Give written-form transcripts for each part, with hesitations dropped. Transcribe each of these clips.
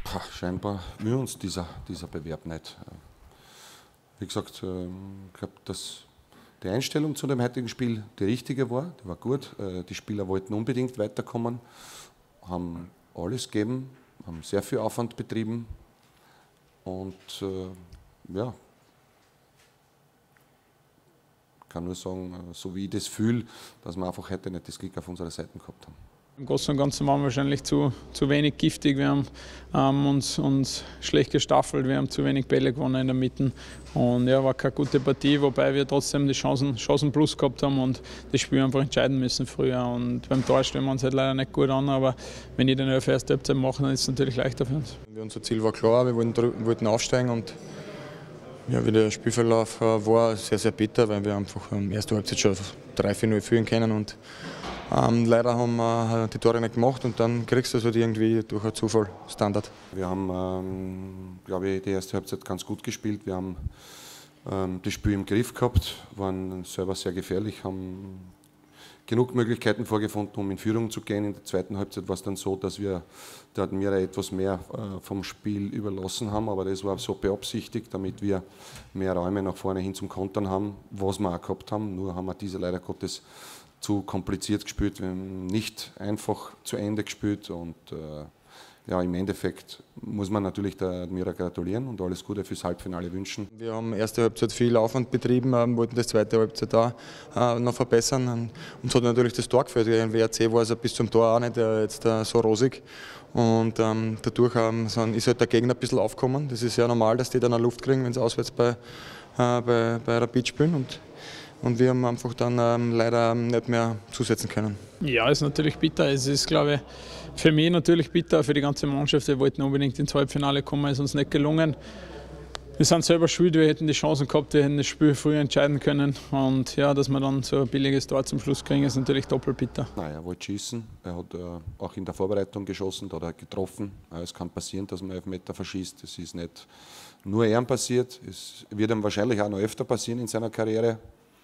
Scheinbar will uns dieser Bewerb nicht. Wie gesagt, ich glaube, dass die Einstellung zu dem heutigen Spiel die richtige war, die war gut. Die Spieler wollten unbedingt weiterkommen, haben alles gegeben, haben sehr viel Aufwand betrieben und ja, ich kann nur sagen, so wie ich das fühle, dass wir einfach heute nicht das Glück auf unserer Seite gehabt haben. Im Großen und Ganzen waren wir wahrscheinlich zu wenig giftig. Wir haben uns schlecht gestaffelt, wir haben zu wenig Bälle gewonnen in der Mitte. Und ja, war keine gute Partie, wobei wir trotzdem die Chancen plus gehabt haben und das Spiel einfach entscheiden müssen früher. Und beim Tor stellen wir uns halt leider nicht gut an, aber wenn ich den erste Halbzeit mache, dann ist es natürlich leichter für uns. Unser Ziel war klar, wir wollten aufsteigen und ja, wie der Spielverlauf war, sehr, sehr bitter, weil wir einfach in der ersten Halbzeit schon 3-4-0 führen können und leider haben wir die Tore nicht gemacht und dann kriegst du es halt irgendwie durch einen Zufall Standard. Wir haben, glaube ich, die erste Halbzeit ganz gut gespielt. Wir haben das Spiel im Griff gehabt, waren selber sehr gefährlich, haben genug Möglichkeiten vorgefunden, um in Führung zu gehen. In der zweiten Halbzeit war es dann so, dass wir der Admira etwas mehr vom Spiel überlassen haben, aber das war so beabsichtigt, damit wir mehr Räume nach vorne hin zum Kontern haben, was wir auch gehabt haben. Nur haben wir diese leider Gottes zu kompliziert gespielt, wir haben nicht einfach zu Ende gespielt und ja, im Endeffekt muss man natürlich der Admira gratulieren und alles Gute fürs Halbfinale wünschen. Wir haben erste Halbzeit viel Aufwand betrieben, wollten das zweite Halbzeit auch noch verbessern. Uns hat natürlich das Tor gefällt. Im WRC war es bis zum Tor auch nicht jetzt so rosig. Und dadurch ist halt der Gegner ein bisschen aufgekommen. Das ist ja normal, dass die dann eine Luft kriegen, wenn sie auswärts bei Rapid spielen. Und wir haben einfach dann leider nicht mehr zusetzen können. Ja, ist natürlich bitter. Es ist, glaube ich, für mich natürlich bitter, für die ganze Mannschaft. Wir wollten unbedingt ins Halbfinale kommen, ist uns nicht gelungen. Wir sind selber schuld, wir hätten die Chancen gehabt, wir hätten das Spiel früher entscheiden können. Und ja, dass wir dann so ein billiges Tor zum Schluss kriegen, ist natürlich doppelt bitter. Nein, er wollte schießen, er hat auch in der Vorbereitung geschossen, da hat er getroffen. Es kann passieren, dass man Elfmeter verschießt, das ist nicht nur ihm passiert, es wird ihm wahrscheinlich auch noch öfter passieren in seiner Karriere.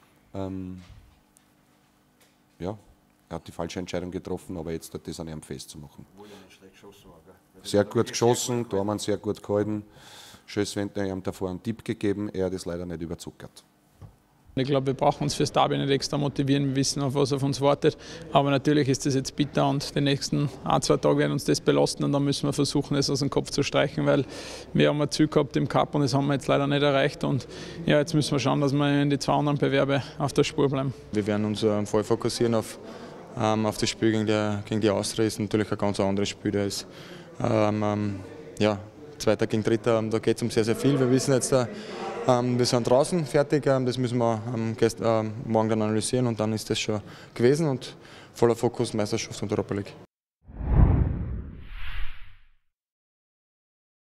Ja, er hat die falsche Entscheidung getroffen, aber jetzt hat das an ihm festzumachen. Sehr gut geschossen, da haben wir ihn sehr gut gehalten. Schösswendner haben davor einen Tipp gegeben, er hat es leider nicht überzuckert. Ich glaube, wir brauchen uns fürs Derby nicht extra motivieren, wir wissen, auf was auf uns wartet. Aber natürlich ist das jetzt bitter und die nächsten 1-2 Tage werden uns das belasten und dann müssen wir versuchen, es aus dem Kopf zu streichen, weil wir haben ein Ziel gehabt im Cup und das haben wir jetzt leider nicht erreicht. Und ja, jetzt müssen wir schauen, dass wir in die 2 anderen Bewerbe auf der Spur bleiben. Wir werden uns voll fokussieren auf das Spiel gegen die Austria. Das ist natürlich ein ganz anderes Spiel. Da ist, ja, Zweiter gegen Dritter, da geht es um sehr, sehr viel. Wir wissen jetzt, wir sind draußen fertig, das müssen wir morgen dann analysieren und dann ist das schon gewesen und voller Fokus Meisterschaft und Europa League.